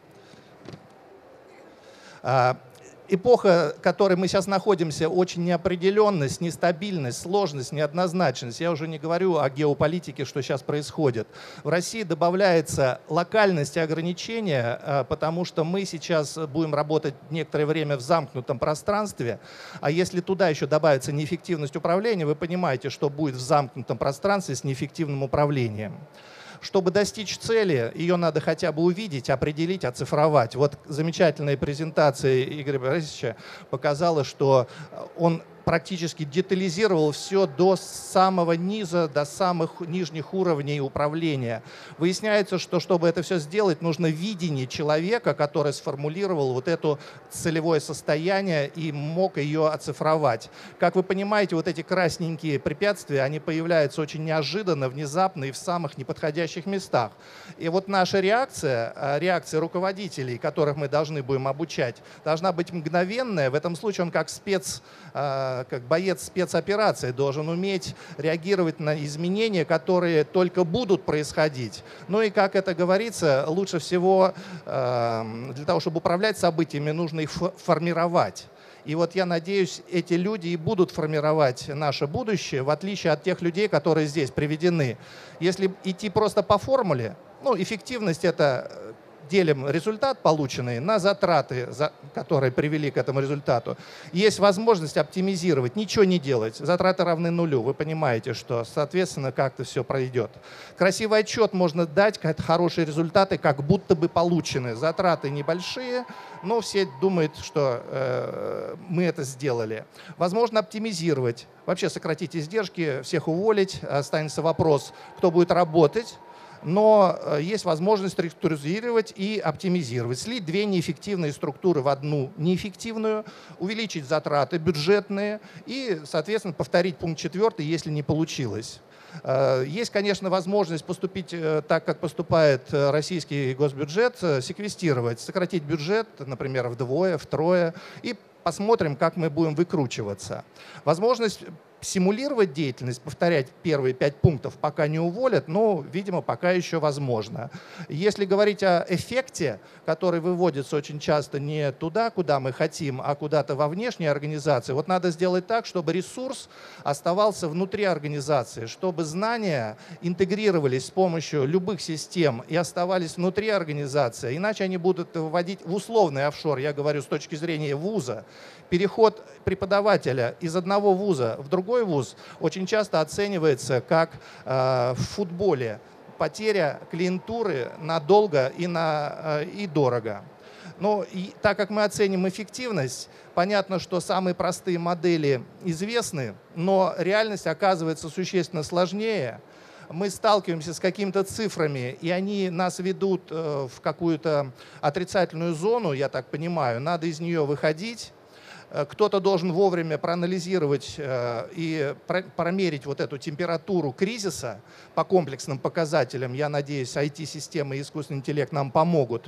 Эпоха, в которой мы сейчас находимся, очень неопределенность, нестабильность, сложность, неоднозначность. Я уже не говорю о геополитике, что сейчас происходит. В России добавляется локальность и ограничения, потому что мы сейчас будем работать некоторое время в замкнутом пространстве. А если туда еще добавится неэффективность управления, вы понимаете, что будет в замкнутом пространстве с неэффективным управлением. Чтобы достичь цели, ее надо хотя бы увидеть, определить, оцифровать. Вот замечательная презентация Игоря Борисовича показала, что он практически детализировал все до самого низа, до самых нижних уровней управления. Выясняется, что чтобы это все сделать, нужно видение человека, который сформулировал вот это целевое состояние и мог ее оцифровать. Как вы понимаете, вот эти красненькие препятствия, они появляются очень неожиданно, внезапно и в самых неподходящих местах. И вот наша реакция, реакция руководителей, которых мы должны будем обучать, должна быть мгновенная. В этом случае он как спец, как боец спецоперации должен уметь реагировать на изменения, которые только будут происходить. Ну и, как это говорится, лучше всего для того, чтобы управлять событиями, нужно их формировать. И вот я надеюсь, эти люди и будут формировать наше будущее, в отличие от тех людей, которые здесь приведены. Если идти просто по формуле, ну, эффективность — это делим результат, полученный, на затраты, которые привели к этому результату. Есть возможность оптимизировать, ничего не делать. Затраты равны нулю. Вы понимаете, что, соответственно, как-то все пройдет. Красивый отчет можно дать, как хорошие результаты, как будто бы получены. Затраты небольшие, но все думают, что э, мы это сделали. Возможно оптимизировать, вообще сократить издержки, всех уволить. Останется вопрос, кто будет работать. Но есть возможность структуризировать и оптимизировать. Слить две неэффективные структуры в одну неэффективную, увеличить затраты бюджетные и, соответственно, повторить пункт четвертый, если не получилось. Есть, конечно, возможность поступить так, как поступает российский госбюджет, секвестировать, сократить бюджет, например, вдвое, втрое, и посмотрим, как мы будем выкручиваться. Возможность симулировать деятельность, повторять первые пять пунктов, пока не уволят, но, видимо, пока еще возможно. Если говорить о эффекте, который выводится очень часто не туда, куда мы хотим, а куда-то во внешней организации, вот надо сделать так, чтобы ресурс оставался внутри организации, чтобы знания интегрировались с помощью любых систем и оставались внутри организации, иначе они будут выводить в условный офшор, я говорю с точки зрения вуза. Переход преподавателя из одного вуза в другой вуз очень часто оценивается как э, в футболе потеря клиентуры надолго и, на, э, и дорого. Но и, так как мы оценим эффективность, понятно, что самые простые модели известны, но реальность оказывается существенно сложнее. Мы сталкиваемся с какими-то цифрами, и они нас ведут э, в какую-то отрицательную зону, я так понимаю, надо из нее выходить. Кто-то должен вовремя проанализировать э, и про промерить вот эту температуру кризиса по комплексным показателям. Я надеюсь, ай ти-системы и искусственный интеллект нам помогут.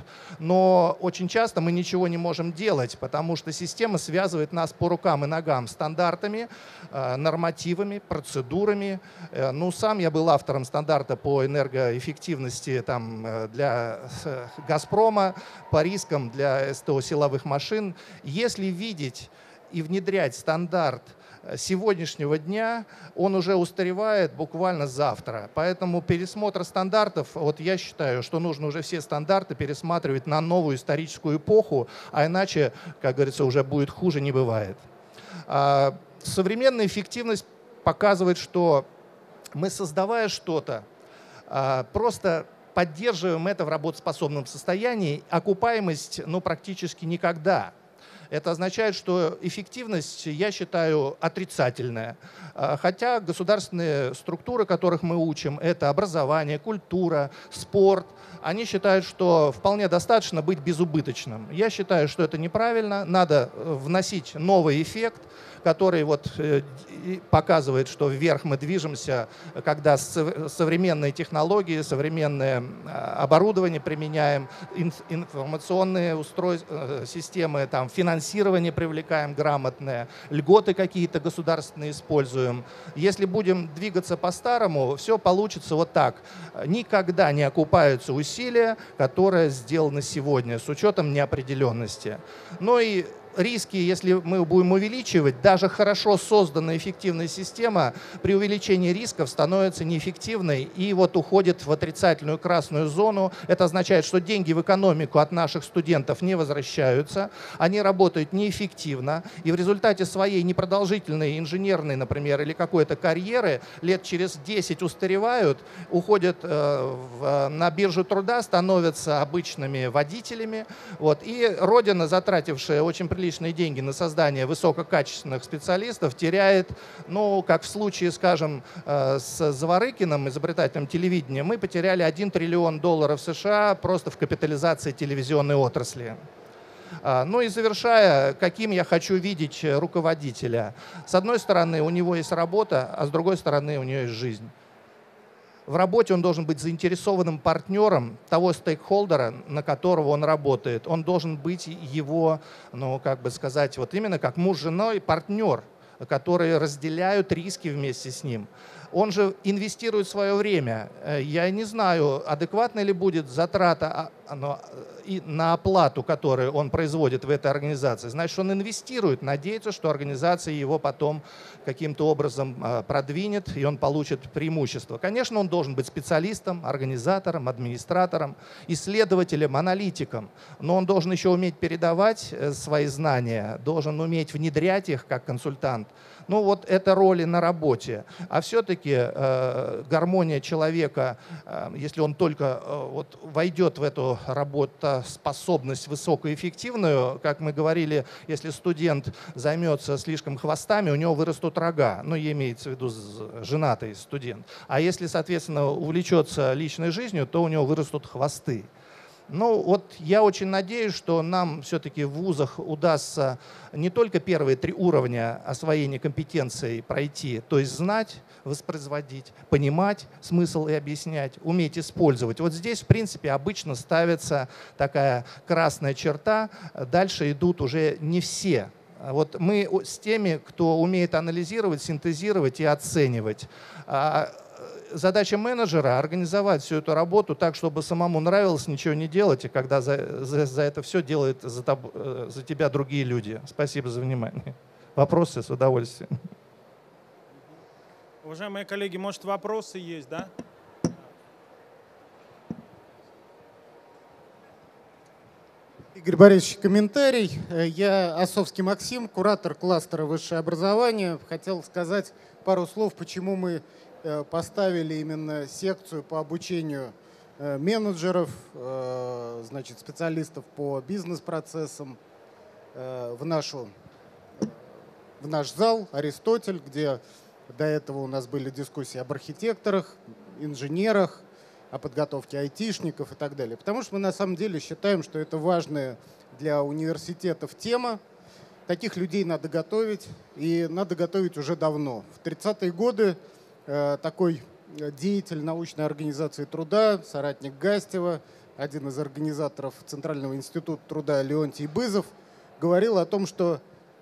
Но очень часто мы ничего не можем делать, потому что система связывает нас по рукам и ногам стандартами, э, нормативами, процедурами. Э, ну, сам я был автором стандарта по энергоэффективности там, для э, «Газпрома», по рискам для эс тэ о силовых машин. Если видеть и внедрять стандарт сегодняшнего дня, он уже устаревает буквально завтра. Поэтому пересмотр стандартов, вот я считаю, что нужно уже все стандарты пересматривать на новую историческую эпоху, а иначе, как говорится, уже будет хуже, не бывает. Современная эффективность показывает, что мы, создавая что-то, просто поддерживаем это в работоспособном состоянии, окупаемость ну, практически никогда. Это означает, что эффективность, я считаю, отрицательная. Хотя государственные структуры, которых мы учим, это образование, культура, спорт, они считают, что вполне достаточно быть безубыточным. Я считаю, что это неправильно. Надо вносить новый эффект, который вот показывает, что вверх мы движемся, когда современные технологии, современное оборудование применяем, информационные устройства, системы, там, финансирование привлекаем грамотное, льготы какие-то государственные используем. Если будем двигаться по-старому, все получится вот так. Никогда не окупаются усилия, которые сделаны сегодня, с учетом неопределенности. Ну и риски, если мы будем увеличивать, даже хорошо созданная эффективная система при увеличении рисков становится неэффективной и вот уходит в отрицательную красную зону. Это означает, что деньги в экономику от наших студентов не возвращаются, они работают неэффективно, и в результате своей непродолжительной инженерной, например, или какой-то карьеры лет через десять устаревают, уходят э, в, на биржу труда, становятся обычными водителями. Вот, и Родина, затратившая очень приличные деньги на создание высококачественных специалистов, теряет, ну, как в случае, скажем, с Заворыкиным, изобретателем телевидения, мы потеряли один триллион долларов США просто в капитализации телевизионной отрасли. Ну и завершая, каким я хочу видеть руководителя. С одной стороны, у него есть работа, а с другой стороны, у него есть жизнь. В работе он должен быть заинтересованным партнером того стейкхолдера, на которого он работает. Он должен быть его, ну, как бы сказать, вот именно как муж с женой, партнер, которые разделяют риски вместе с ним. Он же инвестирует свое время. Я не знаю, адекватна ли будет затрата на оплату, которую он производит в этой организации. Значит, он инвестирует, надеется, что организация его потом каким-то образом продвинет, и он получит преимущество. Конечно, он должен быть специалистом, организатором, администратором, исследователем, аналитиком, но он должен еще уметь передавать свои знания, должен уметь внедрять их как консультант. Ну вот это роли на работе. А все-таки э, гармония человека, э, если он только э, вот войдет в эту работоспособность высокоэффективную, как мы говорили, если студент займется слишком хвостами, у него вырастут рога. Ну, имеется в виду женатый студент. А если, соответственно, увлечется личной жизнью, то у него вырастут хвосты. Ну вот я очень надеюсь, что нам все-таки в вузах удастся не только первые три уровня освоения компетенций пройти, то есть знать, воспроизводить, понимать смысл и объяснять, уметь использовать. Вот здесь, в принципе, обычно ставится такая красная черта, дальше идут уже не все. Вот мы с теми, кто умеет анализировать, синтезировать и оценивать. Задача менеджера — организовать всю эту работу так, чтобы самому нравилось ничего не делать, и когда за, за, за это все делают за, таб, за тебя другие люди. Спасибо за внимание. Вопросы с удовольствием. Уважаемые коллеги, может, вопросы есть, да? Игорь Борисович, комментарий. Я Осовский Максим, куратор кластера «Высшее образование». Хотел сказать пару слов, почему мы поставили именно секцию по обучению менеджеров, значит, специалистов по бизнес-процессам в, нашу, в наш зал «Аристотель», где до этого у нас были дискуссии об архитекторах, инженерах, о подготовке айтишников и так далее. Потому что мы на самом деле считаем, что это важная для университетов тема. Таких людей надо готовить, и надо готовить уже давно. В тридцатые годы такой деятель научной организации труда, соратник Гастева, один из организаторов Центрального института труда Леонтий Бызов, говорил о том, что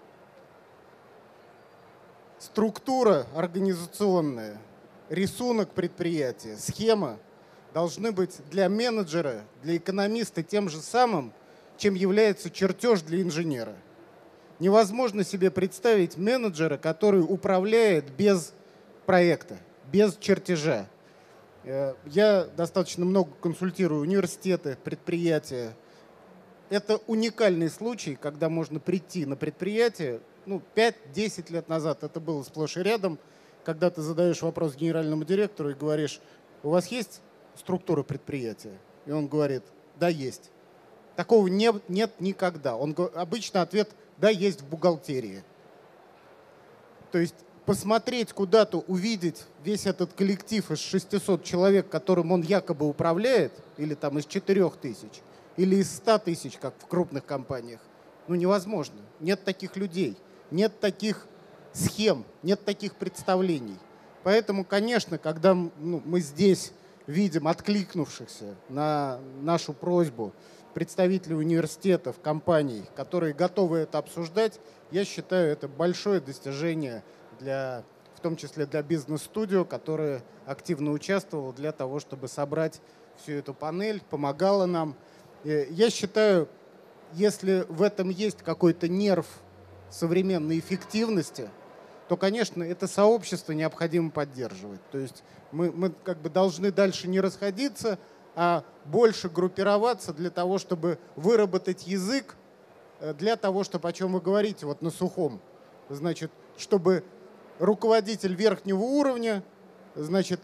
структура организационная, рисунок предприятия, схема должны быть для менеджера, для экономиста тем же самым, чем является чертеж для инженера. Невозможно себе представить менеджера, который управляет без проекта, без чертежа. Я достаточно много консультирую университеты, предприятия. Это уникальный случай, когда можно прийти на предприятие. Ну, пять-десять лет назад это было сплошь и рядом, когда ты задаешь вопрос генеральному директору и говоришь: у вас есть структура предприятия? И он говорит: да, есть. Такого не, нет никогда. Он, обычно ответ: да, есть в бухгалтерии. То есть посмотреть куда-то, увидеть весь этот коллектив из шестисот человек, которым он якобы управляет, или там из четырёх тысяч, или из ста тысяч, как в крупных компаниях, ну невозможно. Нет таких людей, нет таких схем, нет таких представлений. Поэтому, конечно, когда ну, мы здесь видим откликнувшихся на нашу просьбу представителей университетов, компаний, которые готовы это обсуждать, я считаю, это большое достижение, для, в том числе для бизнес-студио, которая активно участвовала для того, чтобы собрать всю эту панель, помогала нам. Я считаю, если в этом есть какой-то нерв современной эффективности, то, конечно, это сообщество необходимо поддерживать. То есть мы, мы как бы должны дальше не расходиться, а больше группироваться для того, чтобы выработать язык, для того, чтобы, о чем вы говорите, вот на сухом, значит, чтобы руководитель верхнего уровня, значит,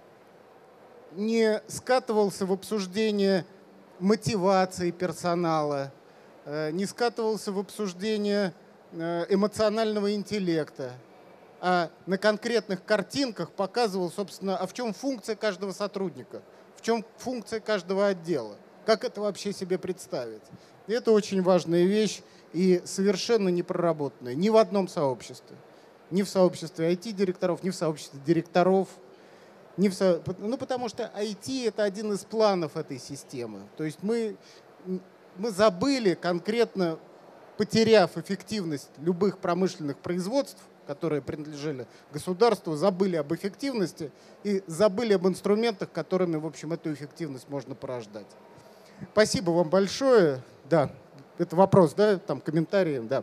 не скатывался в обсуждение мотивации персонала, не скатывался в обсуждение эмоционального интеллекта, а на конкретных картинках показывал, собственно, а в чем функция каждого сотрудника, в чем функция каждого отдела, как это вообще себе представить. И это очень важная вещь и совершенно не проработанная ни в одном сообществе. Ни в сообществе ай ти-директоров, ни в сообществе директоров. Ни в со... Ну, потому что ай ти – это один из планов этой системы. То есть мы, мы забыли конкретно, потеряв эффективность любых промышленных производств, которые принадлежали государству, забыли об эффективности и забыли об инструментах, которыми, в общем, эту эффективность можно порождать. Спасибо вам большое. Да, это вопрос, да, там комментарии, да.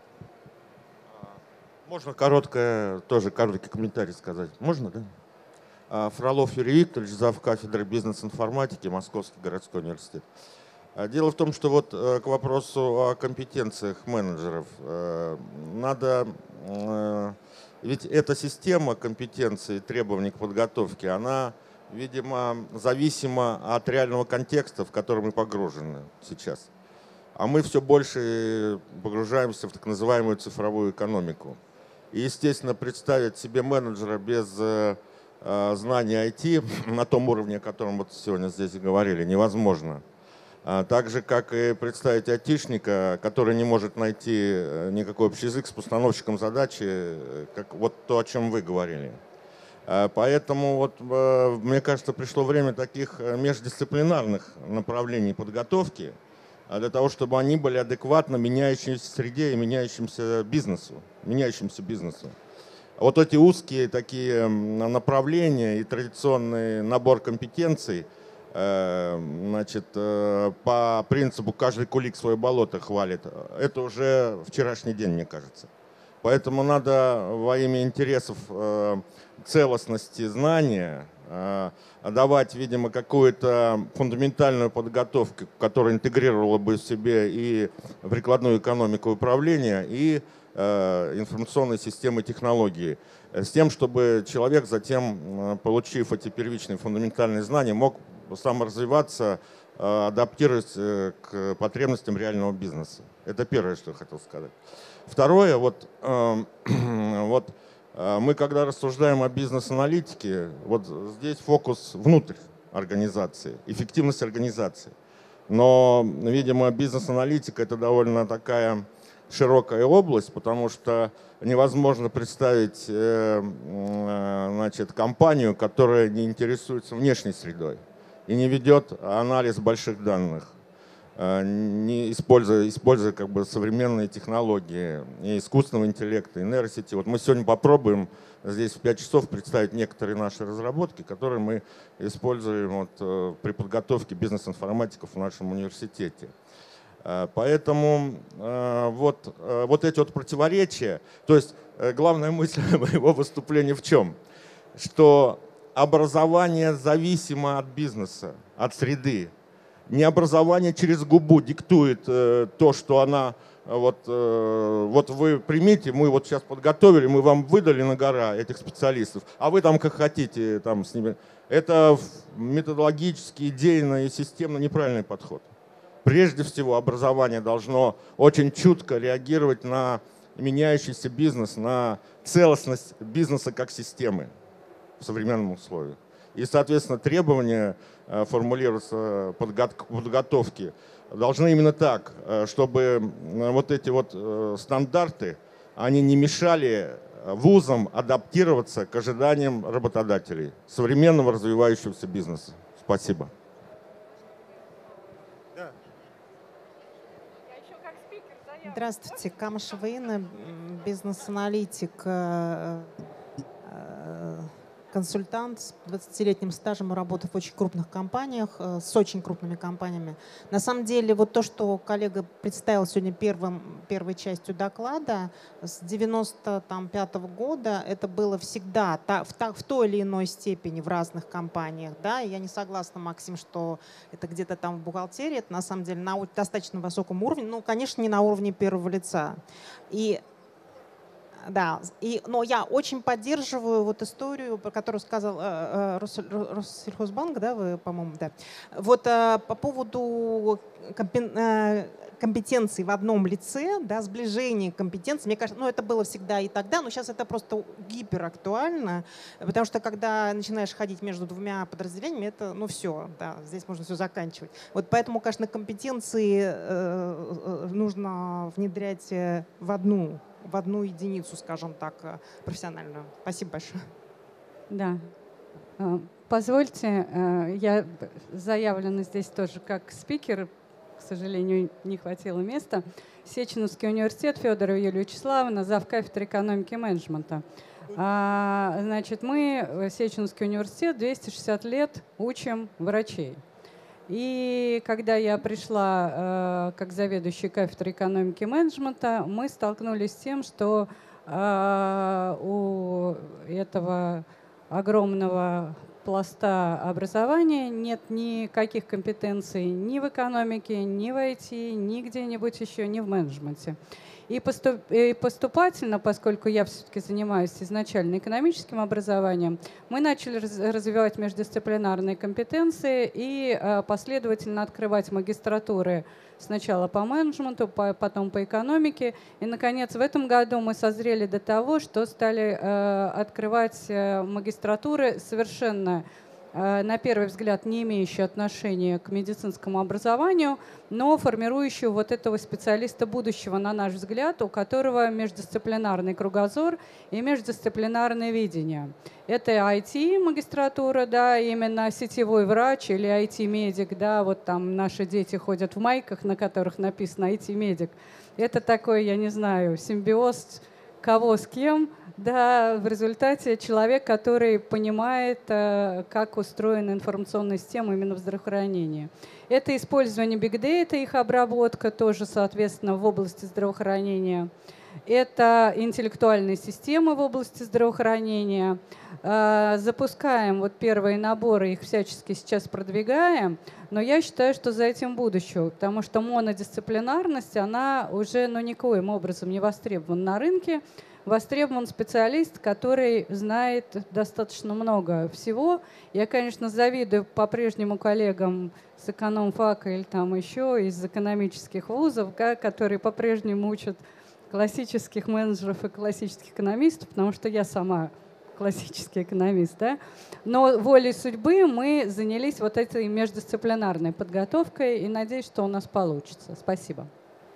Можно короткое, тоже короткий комментарий сказать? Можно, да? Фролов Юрий Викторович, зав. Кафедры бизнес-информатики, Московский городской университет. Дело в том, что вот к вопросу о компетенциях менеджеров. Надо, ведь эта система компетенций, требований к подготовке, она, видимо, зависима от реального контекста, в который мы погружены сейчас. А мы все больше погружаемся в так называемую цифровую экономику. И, естественно, представить себе менеджера без э, знания ай ти на том уровне, о котором вот сегодня здесь и говорили, невозможно. А так же, как и представить айтишника, который не может найти никакой общий язык с постановщиком задачи, как вот то, о чем вы говорили. А поэтому, вот, э, мне кажется, пришло время таких междисциплинарных направлений подготовки, для того, чтобы они были адекватно меняющейся среде и меняющимся бизнесу. Меняющимся бизнесу. Вот эти узкие такие направления и традиционный набор компетенций, значит, по принципу «каждый кулик свое болото хвалит», это уже вчерашний день, мне кажется. Поэтому надо во имя интересов целостности знания давать, видимо, какую-то фундаментальную подготовку, которая интегрировала бы в себе и прикладную экономику управления, и э, информационные системы технологии, с тем, чтобы человек затем, получив эти первичные фундаментальные знания, мог саморазвиваться, э, адаптировать к потребностям реального бизнеса. Это первое, что я хотел сказать. Второе, вот, э, вот мы, когда рассуждаем о бизнес-аналитике, вот здесь фокус внутрь организации, эффективность организации. Но, видимо, бизнес-аналитика – это довольно такая широкая область, потому что невозможно представить значит, компанию, которая не интересуется внешней средой и не ведет анализ больших данных, не используя, используя как бы современные технологии и искусственного интеллекта, и нейросети. Вот мы сегодня попробуем здесь в пять часов представить некоторые наши разработки, которые мы используем вот, при подготовке бизнес-информатиков в нашем университете. Поэтому вот, вот эти вот противоречия, то есть главная мысль моего выступления в чем? Что образование зависимо от бизнеса, от среды. Не образование через губу диктует э, то, что она, вот, э, вот вы примите, мы вот сейчас подготовили, мы вам выдали на гора этих специалистов, а вы там как хотите там с ними. Это методологически, идейно и системно неправильный подход. Прежде всего, образование должно очень чутко реагировать на меняющийся бизнес, на целостность бизнеса как системы в современном условии. И, соответственно, требования формулируются подготовки должны именно так, чтобы вот эти вот стандарты, они не мешали вузам адаптироваться к ожиданиям работодателей современного развивающегося бизнеса. Спасибо. Здравствуйте, Камышева Инна, бизнес-аналитик, консультант с двадцатилетним стажем и работы в очень крупных компаниях, с очень крупными компаниями. На самом деле, вот то, что коллега представил сегодня первым, первой частью доклада, с девяносто пятого года это было всегда в, в той или иной степени в разных компаниях. Да? Я не согласна, Максим, что это где-то там в бухгалтерии, это на самом деле на достаточно высоком уровне, ну, конечно, не на уровне первого лица. И Да, и, но я очень поддерживаю вот историю, про которую сказал э, э, Россельхозбанк, да, вы, по-моему, да. Вот э, по поводу компен, э, компетенций в одном лице, да, сближение компетенций, мне кажется, ну, это было всегда и тогда, но сейчас это просто гиперактуально, потому что когда начинаешь ходить между двумя подразделениями, это, ну, все, да, здесь можно все заканчивать. Вот поэтому, конечно, компетенции э, нужно внедрять в одну в одну единицу, скажем так, профессиональную. Спасибо большое. Да. Позвольте, я заявлена здесь тоже как спикер к сожалению, не хватило места. Сеченовский университет, Федорова Юлия Вячеславовна, завкафедры экономики и менеджмента. А, значит, мы, Сеченовский университет, двести шестьдесят лет учим врачей. И когда я пришла э, как заведующая кафедрой экономики и менеджмента, мы столкнулись с тем, что э, у этого огромного пласта образования нет никаких компетенций ни в экономике, ни в ай ти, ни где-нибудь еще, ни в менеджменте. И, поступ, и поступательно, поскольку я все-таки занимаюсь изначально экономическим образованием, мы начали раз, развивать междисциплинарные компетенции и э, последовательно открывать магистратуры сначала по менеджменту, по, потом по экономике. И, наконец, в этом году мы созрели до того, что стали э, открывать э, магистратуры совершенно на первый взгляд не имеющие отношения к медицинскому образованию, но формирующие вот этого специалиста будущего, на наш взгляд, у которого междисциплинарный кругозор и междисциплинарное видение. Это ай ти-магистратура, да, именно сетевой врач или ай ти-медик, да, вот там наши дети ходят в майках, на которых написано ай ти-медик. Это такой, я не знаю, симбиоз кого с кем, да, в результате человек, который понимает, как устроена информационная система именно в здравоохранении. Это использование big data, их обработка тоже, соответственно, в области здравоохранения. Это интеллектуальные системы в области здравоохранения. Запускаем вот первые наборы, их всячески сейчас продвигаем, но я считаю, что за этим будущее, потому что монодисциплинарность, она уже ну, никоим образом не востребована на рынке. Востребован специалист, который знает достаточно много всего. Я, конечно, завидую по-прежнему коллегам с экономфака или там еще из экономических вузов, которые по-прежнему учат классических менеджеров и классических экономистов, потому что я сама классический экономист. Да? Но волей судьбы мы занялись вот этой междисциплинарной подготовкой и надеюсь, что у нас получится. Спасибо.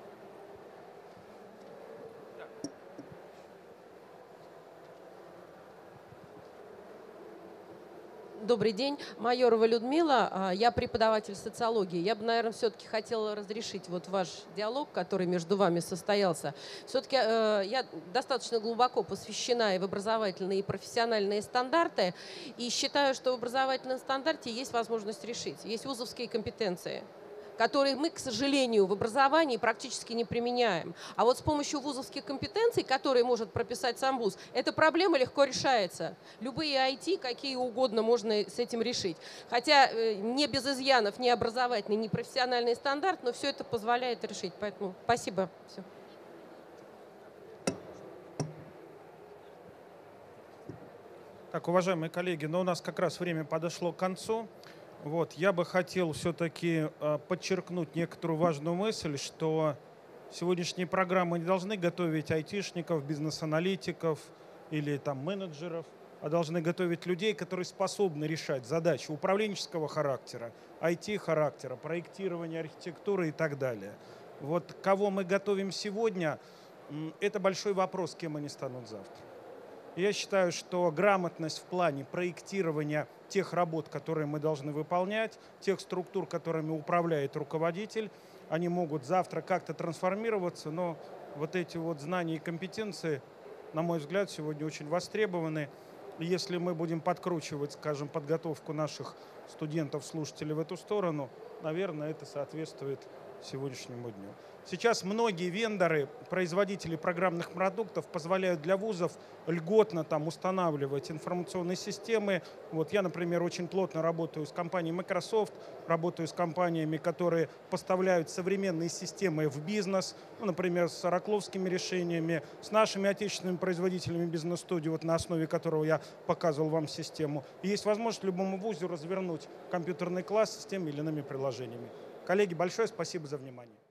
Добрый день. Майорова Людмила. Я преподаватель социологии. Я бы, наверное, все-таки хотела разрешить вот ваш диалог, который между вами состоялся. Все-таки э, я достаточно глубоко посвящена и в образовательные, и профессиональные стандарты. И считаю, что в образовательном стандарте есть возможность решить. Есть вузовские компетенции, которые мы, к сожалению, в образовании практически не применяем. А вот с помощью вузовских компетенций, которые может прописать сам вуз, эта проблема легко решается. Любые ай ти, какие угодно, можно с этим решить. Хотя не без изъянов ни образовательный, ни профессиональный стандарт, но все это позволяет решить. Поэтому спасибо. Все. Так, уважаемые коллеги, но у нас как раз время подошло к концу. Вот, я бы хотел все-таки э, подчеркнуть некоторую важную мысль, что сегодняшние программы не должны готовить айтишников, бизнес-аналитиков или там, менеджеров, а должны готовить людей, которые способны решать задачи управленческого характера, ай ти-характера, проектирования, архитектуры и так далее. Вот кого мы готовим сегодня, это большой вопрос, кем они станут завтра. Я считаю, что грамотность в плане проектирования тех работ, которые мы должны выполнять, тех структур, которыми управляет руководитель, они могут завтра как-то трансформироваться, но вот эти вот знания и компетенции, на мой взгляд, сегодня очень востребованы. И если мы будем подкручивать, скажем, подготовку наших студентов, слушателей в эту сторону, наверное, это соответствует сегодняшнему дню. Сейчас многие вендоры, производители программных продуктов позволяют для вузов льготно там устанавливать информационные системы. Вот я, например, очень плотно работаю с компанией Microsoft, работаю с компаниями, которые поставляют современные системы в бизнес, ну, например, с оракловскими решениями, с нашими отечественными производителями бизнес-студии, вот на основе которого я показывал вам систему. И есть возможность любому вузу развернуть компьютерный класс с теми или иными приложениями. Коллеги, большое спасибо за внимание.